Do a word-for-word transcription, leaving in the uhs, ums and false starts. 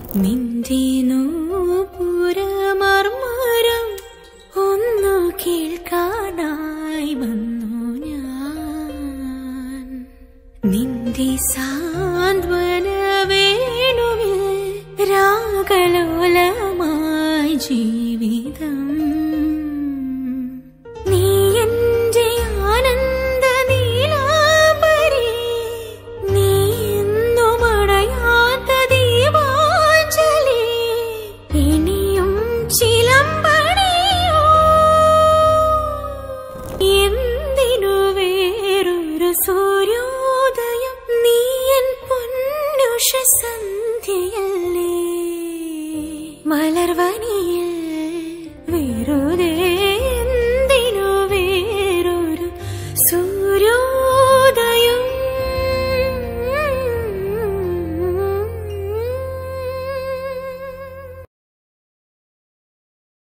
നിന്റെ നൂപുരമർമരം ഒന്നു കേൾക്കാനായി വന്നു ഞാൻ. നിന്റെ സാന്ത്വന വേണുവിൽ രാഗലോലമായി ജീവിതം. നീ എന്റെ ആനന്ദ നീലാംബരി, നീ എന്നും അടയാത്ത ദീപാഞ്ജലി. ഇനിയും ചിലമ്പണിയോ എന്തിനു വേറൊരു സൂര്യോ